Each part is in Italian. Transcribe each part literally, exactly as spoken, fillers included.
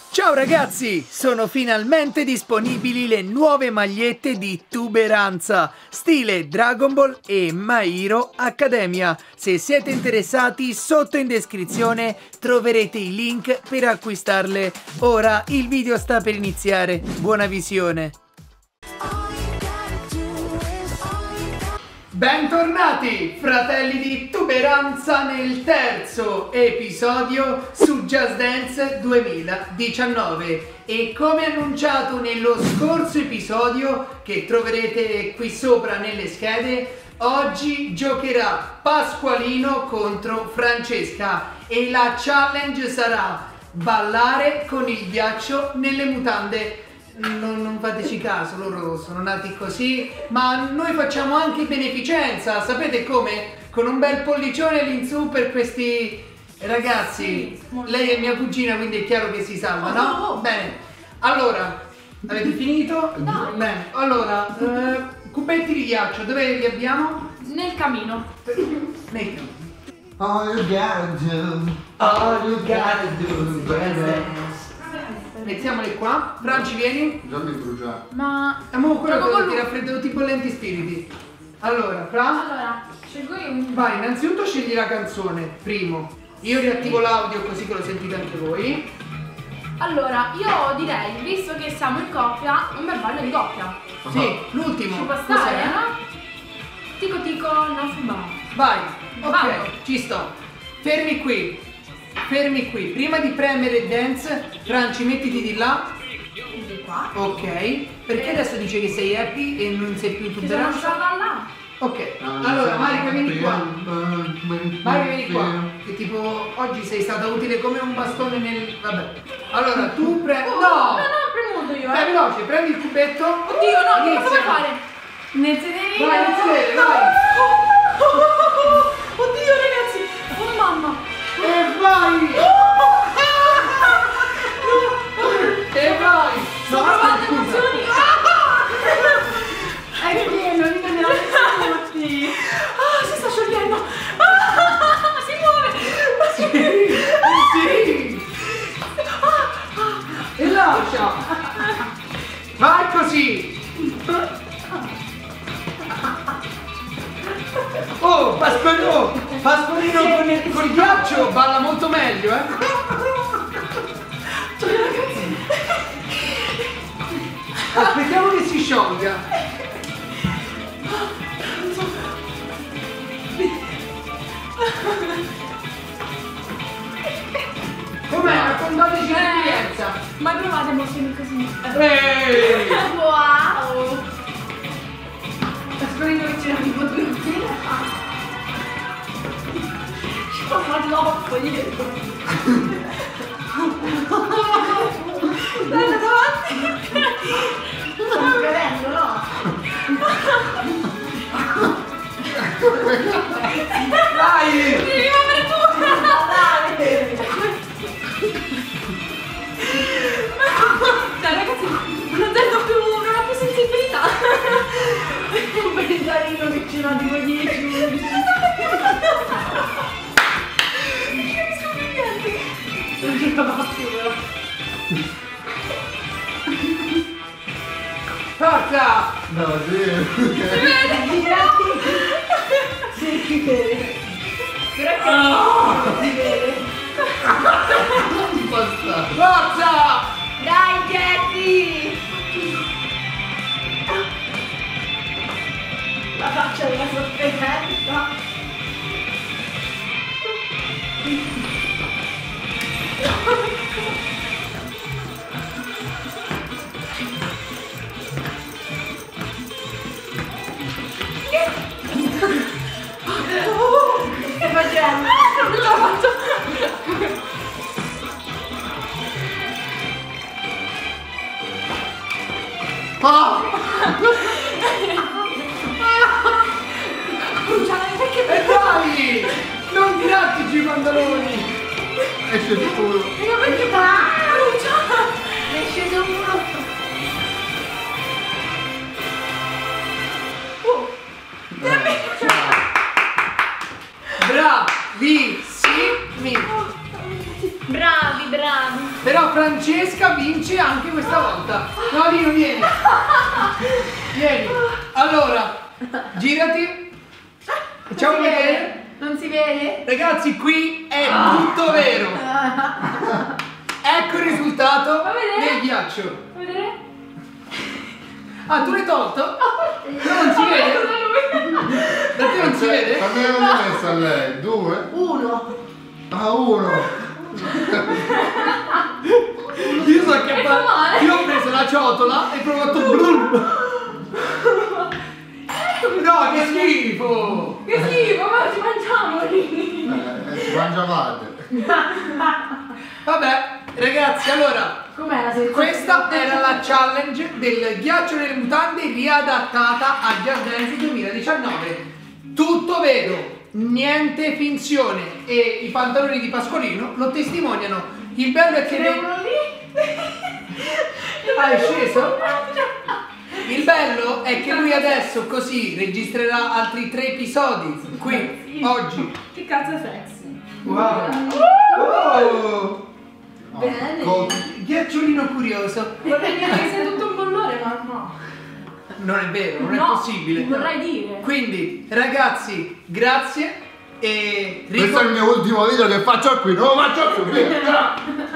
Ciao ragazzi, sono finalmente disponibili le nuove magliette di Tuberanza, stile Dragon Ball e My Hero Academia. Se siete interessati, sotto in descrizione troverete i link per acquistarle. Ora il video sta per iniziare, buona visione! Bentornati fratelli di Tuberanza nel terzo episodio su Just Dance duemiladiciannove e come annunciato nello scorso episodio che troverete qui sopra nelle schede, oggi giocherà Pasqualino contro Francesca e la challenge sarà ballare con il ghiaccio nelle mutande. Non, non fateci caso, loro sono nati così, ma noi facciamo anche beneficenza, sapete come? Con un bel pollicione all'insù per questi ragazzi. Sì, lei è mia cugina, quindi è chiaro che si salva, no? Oh, oh. Bene, allora, avete finito? No. Bene, allora, eh, cubetti di ghiaccio, dove li abbiamo? Nel camino. Nel camino. All you gotta do, all you gotta do, baby. Mettiamoli qua. Franci, vieni. Già mi brucia. Ma... è mo quello che ti raffreddo tutti i bollenti spiriti. Allora, Fra. Allora, scelgo io un... Vai, innanzitutto scegli la canzone, primo. Io riattivo l'audio così che lo sentite anche voi. Allora, io direi, visto che siamo in coppia, un bel ballo di coppia. Uh-huh. Sì, l'ultimo. Ci può stare, no? Tico tico, non fumare. Vai, ok, Vado. ci sto. Fermi qui. Fermi qui, prima di premere dance, Franci mettiti di là. Di qua. Ok, perché adesso dice che sei happy e non sei più Sono Tuberanza? là. Ok, allora Marica vieni qua. Marica vieni qua, che tipo oggi sei stata utile come un bastone nel... vabbè. Allora tu prendi... Oh, no! No, no, premuto io, Dai eh. veloce, prendi il cubetto. Oddio, no, che cosa vuoi Inizia. fare? Nel sedere. Vai, nel sedere, vai. Oddio, ragazzi. Oh, mamma. E vai! E vai! Sto provando emozioni! È pieno, mi prenderà tutti! Ah, si sta sciogliendo! Ah, si muove! Sì! Sì! E lascia! Vai così! Oh, Pasqualino! Pasqualino con il, con il ghiaccio balla molto meglio, eh! Cioè, ragazzi! Aspettiamo che si sciolga! Com'è? Raccontateci l'esperienza! Ma provate emozioni così! Ehi! Wow! Pasqualino che c'era tipo due file! Ci ho fatto l'occhio dietro! Dai, davanti! Sto cadendo, no? Dai! Devi rimuovere tu! Dai! Dai ragazzi, non tengo più, non ho più sensibilità! Non pensare io che ce l'ho tipo dieci minuti! Non ce la faccio più però! Forza! No, sì. Si vede? Girati! Si vede! Però che oh! Si vede! Basta. Forza! Dai Getty! La faccia della sofferenza! Che facendo? Non ce l'ho fatto! Ah! Bruciare perché E dai! Non tirarti giù i pantaloni! Esce il culo. Ma perché brucia? Mi è sceso un muro! Oh! Bravissimi! Bravi, bravi! Però Francesca vince anche questa volta. No, Lino, vieni. Vieni. Allora, girati. Facciamo Non si vedere. vede? Non si vede? Ragazzi, qui è tutto vero. Ecco il risultato Fa vedere? del ghiaccio. Vuoi vedere? Ah, tu l'hai tolto? Non si vede? Da te non si vede? Ma me l'ho messo a lei? Due? Uno. Ah, uno. Io so che E fa male. io ho preso la ciotola e ho provato brum. No, che schifo! Che schifo, ma ci mangiamoli. Eh, si mangia male. Vabbè, ragazzi, allora, Com'è la sensazione? questa era la challenge del ghiaccio nelle mutande riadattata a Just Dance duemiladiciannove. Tutto vero, niente finzione, e i pantaloni di Pasqualino lo testimoniano. Il bello è che Ce n'è uno lì? Ah, è sceso? Il bello è che lui adesso così registrerà altri tre episodi qui, Sì. oggi. Che cazzo è sexy? Wow! Oh. Bene. Con- Ghiacciolino curioso. Vorrei dire che sei tutto un bollore, ma no. Non è vero, non No, è possibile. vorrei dire. Quindi, ragazzi, grazie e Questo è il mio ultimo video che faccio qui, non lo faccio più. via.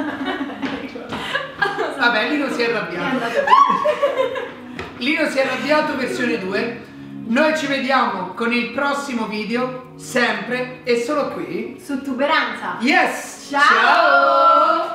Vabbè, Lino si è È arrabbiato. andato bene. Lino si è arrabbiato versione due. Noi ci vediamo con il prossimo video, sempre e solo qui. Su tuberanza. Yes! Ciao! Ciao!